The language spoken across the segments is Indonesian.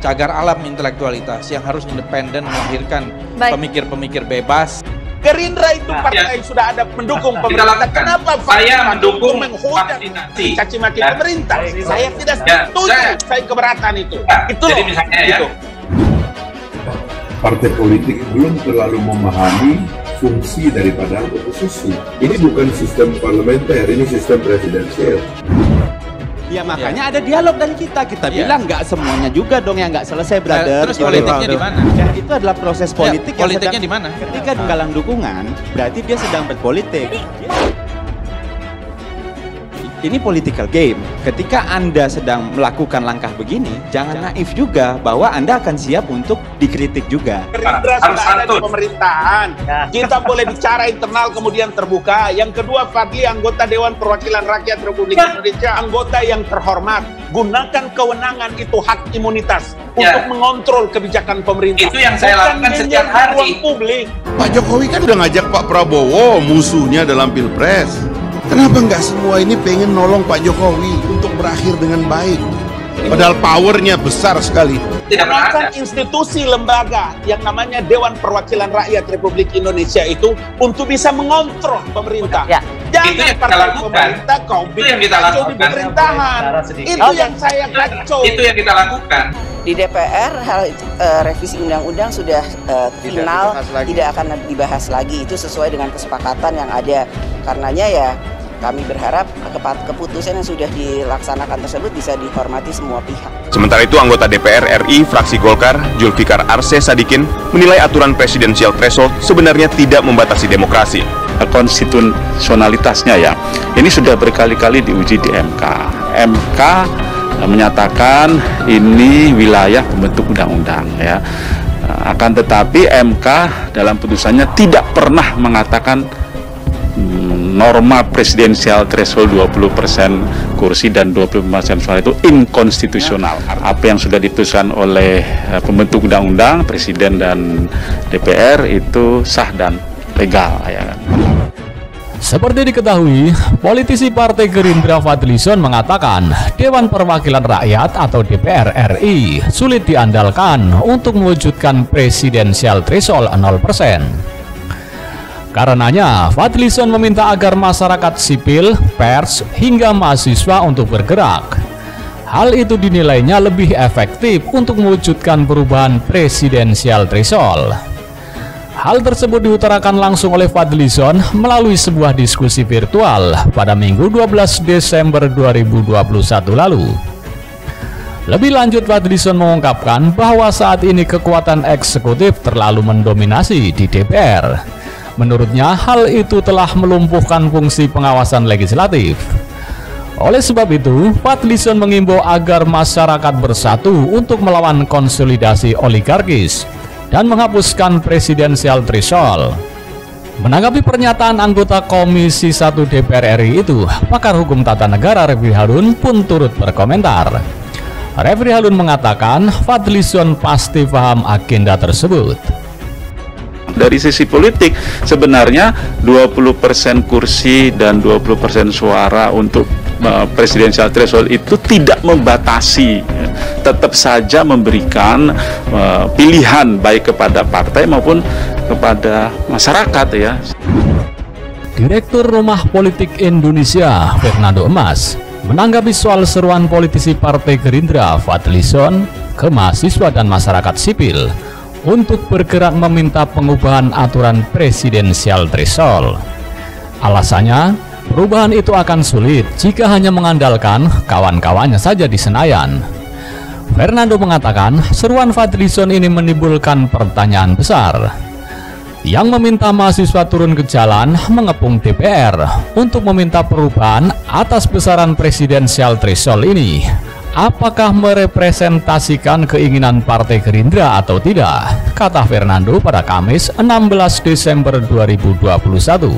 cagar alam intelektualitas yang harus independen, melahirkan pemikir-pemikir bebas. Gerindra itu partai yang sudah ada mendukung pemerintah. Kenapa saya mendukung vaksinasi, caci maki pemerintah? Saya tidak setuju, saya keberatan itu. Itu jadi misalnya ya. Partai politik belum terlalu memahami fungsi daripada oposisi. Ini bukan sistem parlementer, ini sistem presidensial. Ya makanya ada dialog dari kita bilang nggak semuanya juga dong yang nggak selesai, brother. Terus politiknya di mana? Dan itu adalah proses politik yang politiknya di mana? Ketika galang dukungan, berarti dia sedang berpolitik. Ini political game. Ketika Anda sedang melakukan langkah begini, jangan naif juga bahwa Anda akan siap untuk dikritik juga. Gerindra sudah ada di pemerintahan. Kita boleh bicara internal kemudian terbuka. Yang kedua, Fadli anggota Dewan Perwakilan Rakyat Republik Indonesia, anggota yang terhormat. Gunakan kewenangan itu, hak imunitas untuk mengontrol kebijakan pemerintah. Itu yang saya lakukan setiap hari. Publik. Pak Jokowi kan udah ngajak Pak Prabowo musuhnya dalam Pilpres. Kenapa nggak semua ini pengen nolong Pak Jokowi untuk berakhir dengan baik? Padahal powernya besar sekali. Gunakan institusi lembaga yang namanya Dewan Perwakilan Rakyat Republik Indonesia itu untuk bisa mengontrol pemerintah. Jangan partai pemerintah kau bikin kacau di pemerintahan. Itu yang saya kacau. Itu yang kita lakukan. Di DPR hal revisi undang-undang sudah final, tidak akan dibahas lagi. Itu sesuai dengan kesepakatan yang ada. Karenanya ya kami berharap keputusan yang sudah dilaksanakan tersebut bisa dihormati semua pihak. Sementara itu, anggota DPR RI fraksi Golkar, Zulfikar Arse Sadikin, menilai aturan presidensial threshold sebenarnya tidak membatasi demokrasi. Konstitusionalitasnya ya, ini sudah berkali-kali diuji di MK. MK menyatakan ini wilayah pembentuk undang-undang ya. Akan tetapi MK dalam putusannya tidak pernah mengatakan norma presidensial threshold 20% kursi dan 20% suara itu inkonstitusional. Apa yang sudah diputuskan oleh pembentuk undang-undang, Presiden dan DPR itu sah dan legal ya kan. Seperti diketahui, politisi Partai Gerindra Fadlizon mengatakan Dewan Perwakilan Rakyat atau DPR RI sulit diandalkan untuk mewujudkan presidensial threshold 0%. Karenanya, Fadlizon meminta agar masyarakat sipil, pers, hingga mahasiswa untuk bergerak. Hal itu dinilainya lebih efektif untuk mewujudkan perubahan presidensial threshold. Hal tersebut diutarakan langsung oleh Fadlizon melalui sebuah diskusi virtual pada Minggu 12 Desember 2021 lalu. Lebih lanjut, Fadlizon mengungkapkan bahwa saat ini kekuatan eksekutif terlalu mendominasi di DPR. Menurutnya, hal itu telah melumpuhkan fungsi pengawasan legislatif. Oleh sebab itu, Fadlizon mengimbau agar masyarakat bersatu untuk melawan konsolidasi oligarkis dan menghapuskan presidensial threshold. Menanggapi pernyataan anggota Komisi 1 DPR RI itu, pakar hukum tata negara Refri Harun pun turut berkomentar. Refri Harun mengatakan Fadlizon pasti paham agenda tersebut. Dari sisi politik, sebenarnya 20% kursi dan 20% suara untuk presidensial threshold itu tidak membatasi, tetap saja memberikan pilihan baik kepada partai maupun kepada masyarakat ya. Direktur Rumah Politik Indonesia, Fernando Emas, menanggapi soal seruan politisi Partai Gerindra Fadlizon ke mahasiswa dan masyarakat sipil untuk bergerak meminta pengubahan aturan presidensial threshold. Alasannya, perubahan itu akan sulit jika hanya mengandalkan kawan-kawannya saja di Senayan. Fernando mengatakan seruan Fadlizon ini menimbulkan pertanyaan besar. Yang meminta mahasiswa turun ke jalan mengepung DPR untuk meminta perubahan atas besaran presidensial threshold ini. Apakah merepresentasikan keinginan Partai Gerindra atau tidak? Kata Fernando pada Kamis 16 Desember 2021.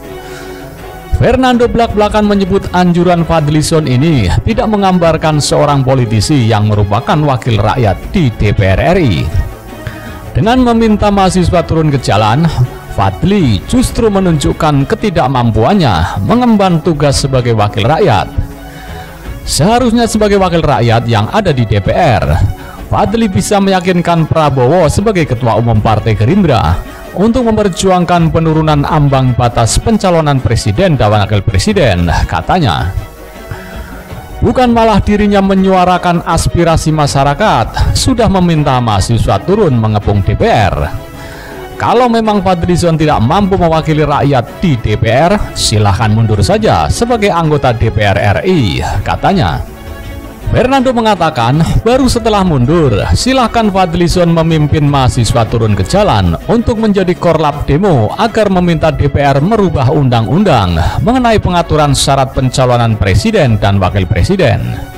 Fernando belak-belakan menyebut anjuran Fadlizon ini tidak menggambarkan seorang politisi yang merupakan wakil rakyat di DPR RI. Dengan meminta mahasiswa turun ke jalan, Fadli justru menunjukkan ketidakmampuannya mengemban tugas sebagai wakil rakyat. Seharusnya sebagai wakil rakyat yang ada di DPR, Fadli bisa meyakinkan Prabowo sebagai Ketua Umum Partai Gerindra untuk memperjuangkan penurunan ambang batas pencalonan presiden dan wakil presiden, katanya. Bukan malah dirinya menyuarakan aspirasi masyarakat, sudah meminta mahasiswa turun mengepung DPR. Kalau memang Fadlizon tidak mampu mewakili rakyat di DPR, silahkan mundur saja sebagai anggota DPR RI, katanya. Fernando mengatakan, baru setelah mundur, silahkan Fadlizon memimpin mahasiswa turun ke jalan untuk menjadi korlap demo agar meminta DPR merubah undang-undang mengenai pengaturan syarat pencalonan presiden dan wakil presiden.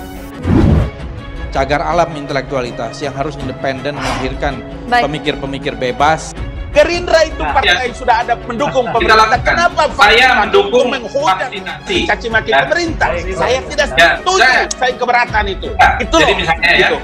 Cagar alam intelektualitas yang harus independen melahirkan pemikir-pemikir bebas. Gerindra itu partai yang sudah ada mendukung pemerintah. Kenapa saya mendukung menghujat, vaksinasi, caci maki pemerintah? Saya tidak setuju. Saya keberatan itu. Itu jadi misalnya gitu.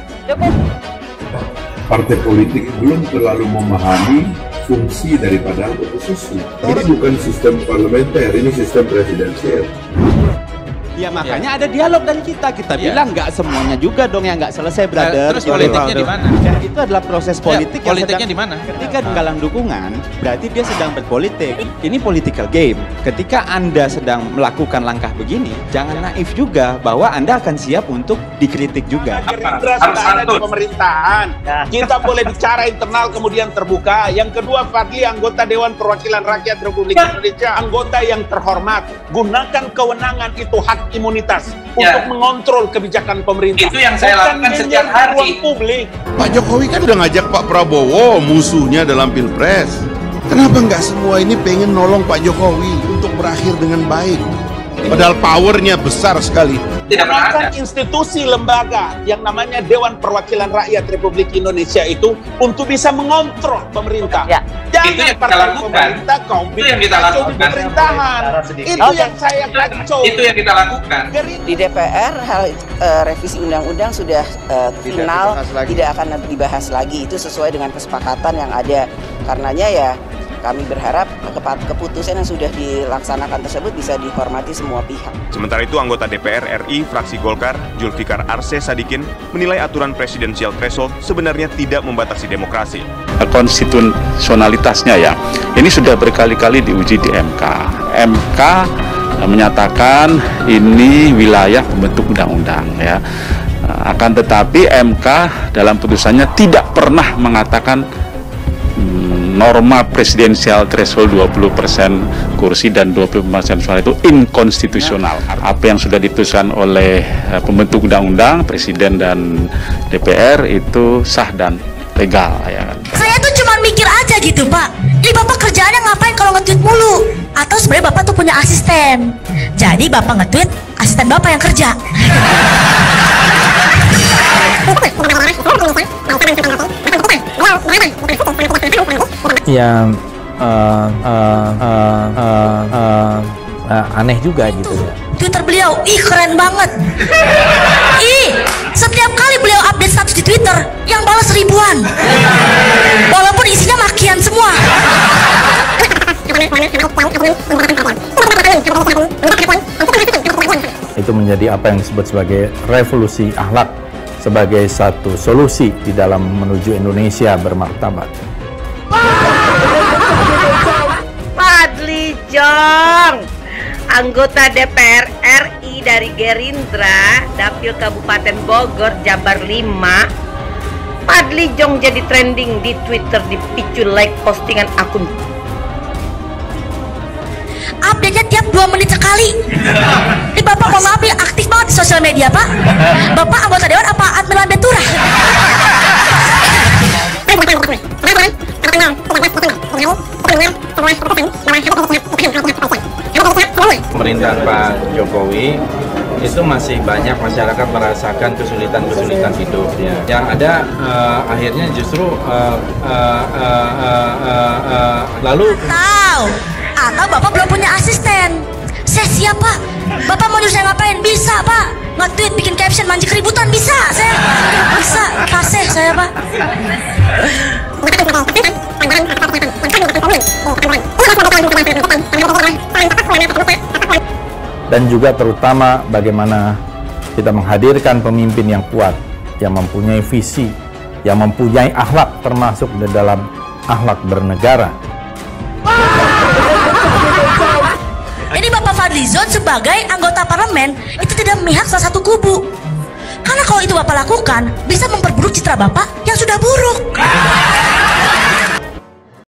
Partai politik belum terlalu memahami fungsi daripada oposisi. Ini bukan sistem parlementer, ini sistem presidensial. Ya makanya ada dialog dari kita bilang nggak semuanya juga dong yang nggak selesai, brother. Terus politiknya di mana? Dan itu adalah proses politik yang politiknya di mana? Ketika galang dukungan, berarti dia sedang berpolitik. Ini political game. Ketika Anda sedang melakukan langkah begini, jangan naif juga bahwa Anda akan siap untuk dikritik juga. Gerindra sudah ada di pemerintahan. Kita boleh bicara internal kemudian terbuka. Yang kedua, Fadli anggota Dewan Perwakilan Rakyat Republik Indonesia, anggota yang terhormat. Gunakan kewenangan itu hak imunitas untuk mengontrol kebijakan pemerintah. Itu yang saya lakukan setiap hari. Publik. Pak Jokowi kan udah ngajak Pak Prabowo musuhnya dalam Pilpres. Kenapa nggak semua ini pengen nolong Pak Jokowi untuk berakhir dengan baik? Padahal powernya besar sekali. Gunakan institusi lembaga yang namanya Dewan Perwakilan Rakyat Republik Indonesia itu untuk bisa mengontrol pemerintah. Jangan partai pemerintah itu yang kita lakukan. Pemerintahan. Itu yang saya kacau. Itu yang kita lakukan. Di DPR revisi undang-undang sudah final, tidak akan dibahas lagi. Itu sesuai dengan kesepakatan yang ada. Karenanya ya kami berharap keputusan yang sudah dilaksanakan tersebut bisa dihormati semua pihak. Sementara itu, anggota DPR RI fraksi Golkar, Zulfikar Arse Sadikin, menilai aturan presidensial threshold sebenarnya tidak membatasi demokrasi. Konstitusionalitasnya ya, ini sudah berkali-kali diuji di MK. MK menyatakan ini wilayah pembentuk undang-undang ya. Akan tetapi MK dalam putusannya tidak pernah mengatakan norma presidensial threshold 20% kursi dan 20% suara itu inkonstitusional. Apa yang sudah diputuskan oleh pembentuk undang-undang, presiden dan DPR itu sah dan legal ya kan. Saya tuh cuma mikir aja gitu, Pak. Ini Bapak kerjaannya ngapain kalau nge-tweet mulu? Atau sebenarnya Bapak tuh punya asisten. Jadi Bapak nge-tweet, asisten Bapak yang kerja. Yang aneh juga gitu ya. Twitter beliau, ih keren banget. Ih, setiap kali beliau update status di Twitter, yang balas ribuan. Walaupun isinya makian semua. Itu menjadi apa yang disebut sebagai revolusi akhlak, sebagai satu solusi di dalam menuju Indonesia bermartabat. Fadlizon, anggota DPR RI dari Gerindra, Dapil Kabupaten Bogor, Jabar 5. Fadlizon jadi trending di Twitter dipicu like postingan akun. Update-nya tiap 2 menit sekali. Ini Bapak mohon maaf ya, aktif banget di sosial media, Pak. Bapak anggota dewan apa admin Lambetura? Pemerintahan Pak Jokowi itu masih banyak masyarakat merasakan kesulitan-kesulitan hidupnya. Yang ada akhirnya justru lalu atau Bapak belum punya asisten. Saya siap, Pak. Bapak mau nyuruh saya ngapain? Bisa, Pak. Nge-tweet, bikin caption, manji keributan, bisa. Saya bisa, kasih saya, Pak. Dan juga terutama bagaimana kita menghadirkan pemimpin yang kuat, yang mempunyai visi, yang mempunyai akhlak, termasuk di dalam akhlak bernegara. Ini Bapak Fadlizon sebagai anggota parlemen itu tidak memihak salah satu kubu. Karena kalau itu Bapak lakukan, bisa memperburuk citra Bapak yang sudah buruk.